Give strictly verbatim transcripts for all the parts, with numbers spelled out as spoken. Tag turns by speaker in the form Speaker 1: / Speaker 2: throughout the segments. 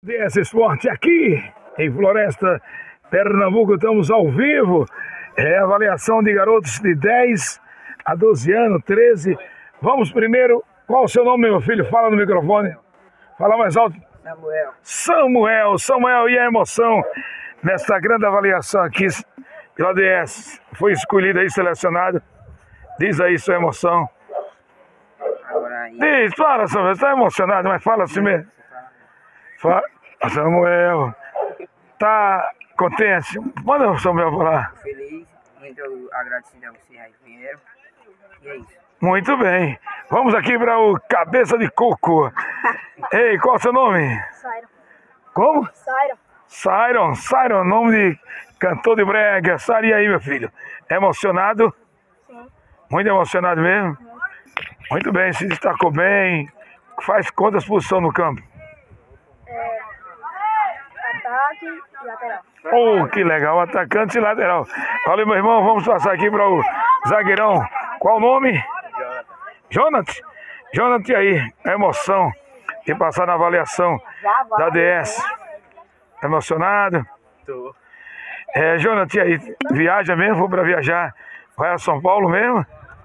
Speaker 1: Desse esporte aqui em Floresta, Pernambuco, estamos ao vivo. É avaliação de garotos de dez a doze anos, treze. Vamos primeiro, qual o seu nome, meu filho? Fala no microfone. Fala mais alto.
Speaker 2: Samuel.
Speaker 1: Samuel, Samuel, e a emoção nesta grande avaliação aqui pela D S. Foi escolhido aí, selecionado. Diz aí sua emoção.
Speaker 2: Agora aí.
Speaker 1: Diz, fala, Samuel, você está emocionado, mas fala assim mesmo. Fala, Samuel, tá contente? Manda o Samuel falar.
Speaker 2: Feliz, muito agradecido a vocês aí que vieram. E é isso.
Speaker 1: Muito bem. Vamos aqui para o Cabeça de Coco. Ei, qual é o seu nome?
Speaker 3: Siron.
Speaker 1: Como?
Speaker 3: Siron.
Speaker 1: Siron. Siron, nome de cantor de brega. Siron, e aí, meu filho? Emocionado?
Speaker 3: Sim.
Speaker 1: Muito emocionado mesmo?
Speaker 3: Sim.
Speaker 1: Muito bem, se destacou bem. Faz quantas posições no campo?
Speaker 3: É, ataque e lateral.
Speaker 1: Oh, que legal, atacante e lateral. Valeu, meu irmão, vamos passar aqui para o zagueirão. Qual o nome? Jonathan. Jonathan, e aí, a emoção de passar na avaliação da D S. Emocionado?
Speaker 2: Tô.
Speaker 1: É, Jonathan, e aí, viaja mesmo? Vou para viajar. Vai a São Paulo mesmo?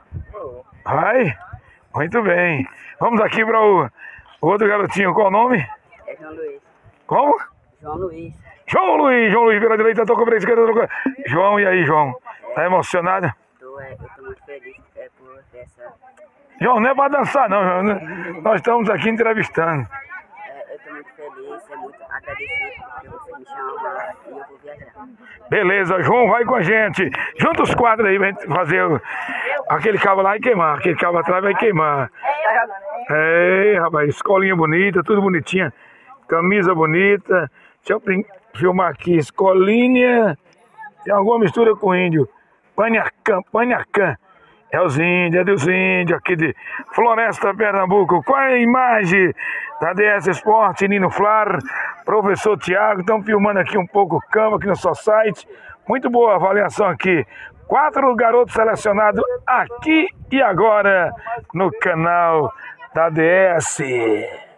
Speaker 1: Vai? Muito bem. Vamos aqui para o, o outro garotinho. Qual o nome?
Speaker 2: É João Luiz.
Speaker 1: Como?
Speaker 2: João Luiz.
Speaker 1: João Luiz. João Luiz pela direita, tocou para a esquerda. Tocou. João, e aí, João? Tá emocionado?
Speaker 2: Tô, é, eu tô muito feliz é, por essa.
Speaker 1: João, não é para dançar não, João, né? Nós estamos aqui entrevistando.
Speaker 2: É, eu tô muito feliz, é muito agradecido porque você me chama e eu vou viajar.
Speaker 1: Beleza, João, vai com a gente. Junta os quadros aí pra gente fazer o- aquele cabo lá e queimar. Aquele cabo atrás vai queimar. Ei, rapaz, escolinha bonita, tudo bonitinha. Camisa bonita. Deixa eu prim- filmar aqui. Escolinha. Tem alguma mistura com índio. Panhacan, Panhacan. É os índios, é dos índios aqui de Floresta, Pernambuco. Com a imagem da D S Esporte, Nino Flar, professor Tiago. Estão filmando aqui um pouco o campo aqui no seu site. Muito boa a avaliação aqui. Quatro garotos selecionados aqui e agora no canal da D S.